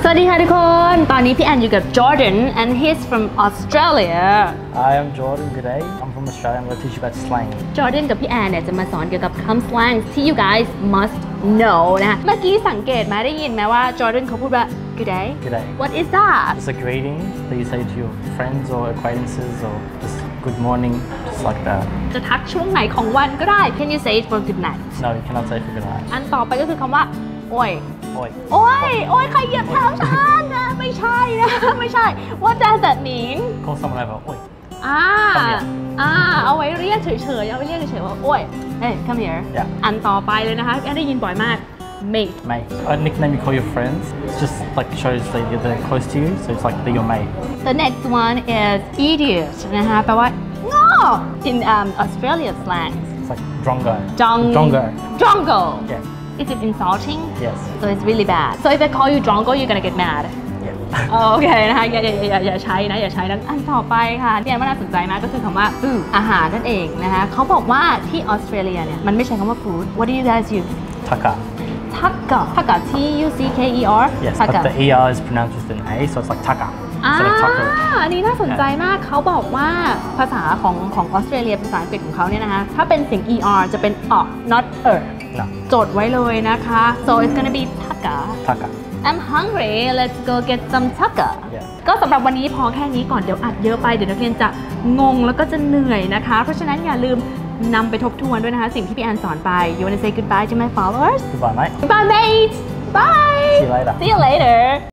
วัสดีค่ะทุกคนตอนนี้พี่แอนอยู่กับ Jordan and he's from Australia Hi, I'm Jordan. Good day. I'm from Australia. I'm going to teach you about slang. Jordan กับพี่แอนเนี่ยจะมาสอนเกี่ยวกับคำ slang ที่ you guys must know นะคะเมื่อกี้สังเกตไหมได้ยินไหมว่า Jordan เขาพูดว่า Good day Good day. What is that It's a greeting that you say to your friends or acquaintances or just good morning, just like that. จะทักช่วงไหนของวันก็ได้ Can you say it for good night No, you cannot say for good night. อันต่อไปก็คือคำว่าโอ้ย Oi. โอ้ยโอ้ยใครเหยียบเท้าฉันนะไม่ใช่นะไม่ใช่ What does that mean Call someone over. Oi. เอาไว้เรียกเฉยๆเอาไว้เรียกเฉยๆว่าโอ้ยเฮ้ย come here Yeah. อันต่อไปเลยนะคะแอนได้ยินบ่อยมาก mate Mate. A nickname you call your friends. It's just like shows that they're close to you, so it's like they're your mate. the next one is idiot นะคะแปลว่าโง่ in Australia slang It's like drongo. Drongo Yeah. is it insulting Yes. so it's really bad so if I call you drongo you're gonna get mad Yeah. โอเคนะคะอย่าใช้นะอย่าใช้นะอันต่อไปค่ะที่แอนว่าน่าสนใจมากก็คือคำว่า food อาหารนั่นเองนะคะเขาบอกว่าที่ออสเตรเลียเนี่ยมันไม่ใช่คำว่า food what do you guys use Taka. Taka Tucker Yes, Taka but the ER is pronounced with an A, so it's like taka. Instead of tucker. อันนี้น่าสนใจมากเขาบอกว่าภาษาของออสเตรเลียภาษาอังกฤษของเขาเนี่ยนะคะถ้าเป็นเสียง er จะเป็น not No. จดไว้เลยนะคะ so it's gonna be Taka Taka. I'm hungry let's go get some Taka Yeah. ก็สำหรับวันนี้พอแค่นี้ก่อนเดี๋ยวอัดเยอะไปเดี๋ยวนักเรียนจะงงแล้วก็จะเหนื่อยนะคะเพราะฉะนั้นอย่าลืมนำไปทบทวนด้วยนะคะสิ่งที่พี่แอนสอนไป You wanna say goodbye to my followers Goodbye, mate. Goodbye mate Bye See you later. See you later